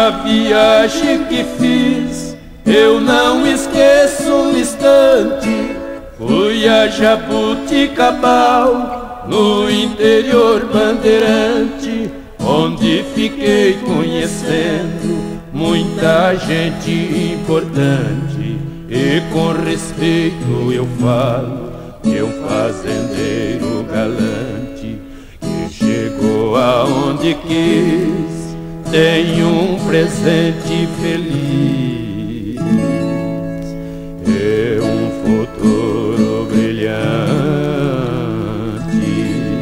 Na viagem que fiz, eu não esqueço um instante. Fui a Jabuticabal, no interior bandeirante, onde fiquei conhecendo muita gente importante. E com respeito eu falo de um fazendeiro galante que chegou aonde quis, tem um presente feliz e um futuro brilhante.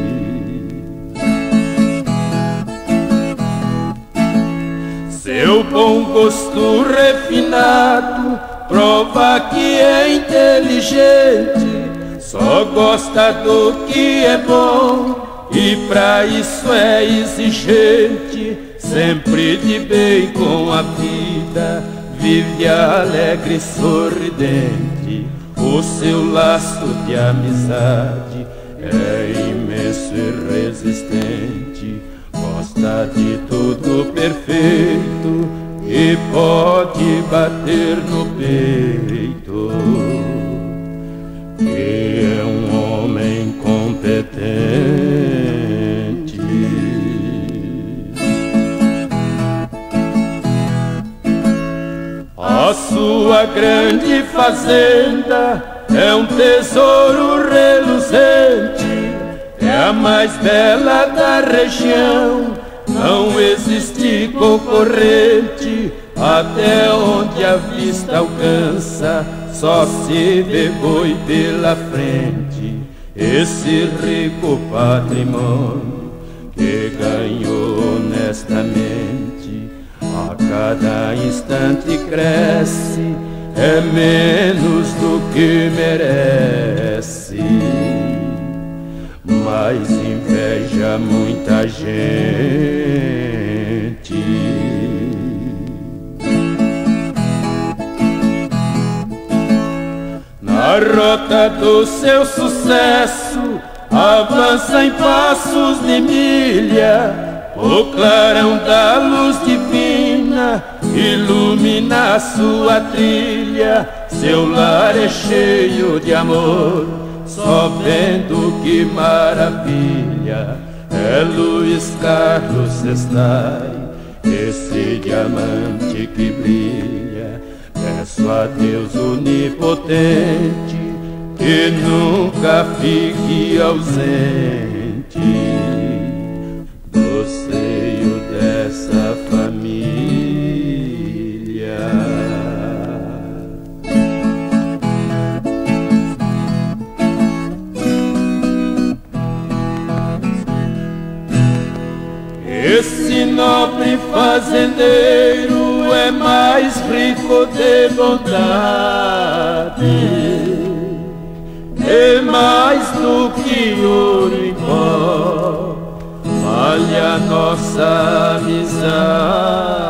Seu bom gosto refinado prova que é inteligente, só gosta do que é bom e pra isso é exigente. Sempre de bem com a vida, vive alegre e sorridente. O seu laço de amizade é imenso e resistente. Gosta de tudo perfeito e pode bater no peito. E é um homem competente. A sua grande fazenda é um tesouro reluzente, é a mais bela da região, não existe concorrente. Até onde a vista alcança, só se vê boi pela frente. Esse rico patrimônio que ganhou honestamente, a cada instante cresce, é menos do que merece, mas inveja muita gente. Na rota do seu sucesso, avança em passos de milha. O clarão da luz divina ilumina a sua trilha. Seu lar é cheio de amor, só vendo que maravilha. É Luiz Carlos Estai, esse diamante que brilha. Peço a Deus onipotente que nunca fique ausente do seio dessa família. Esse nobre fazendeiro é mais rico de bondade, é mais do que ouro em pó, vale a nossa amizade.